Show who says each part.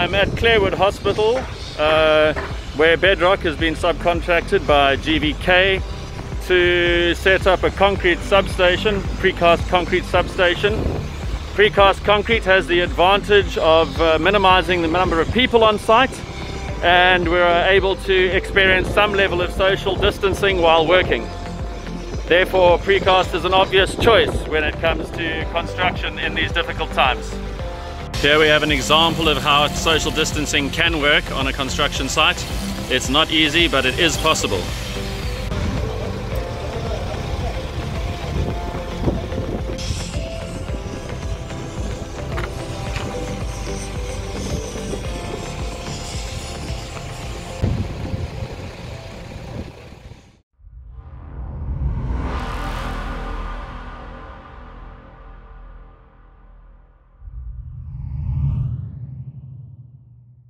Speaker 1: I'm at Clarewood Hospital, where Bedrock has been subcontracted by GVK to set up a concrete substation, precast concrete substation. Precast concrete has the advantage of minimizing the number of people on site, and we're able to experience some level of social distancing while working. Therefore, precast is an obvious choice when it comes to construction in these difficult times. Here we have an example of how social distancing can work on a construction site. It's not easy, but it is possible.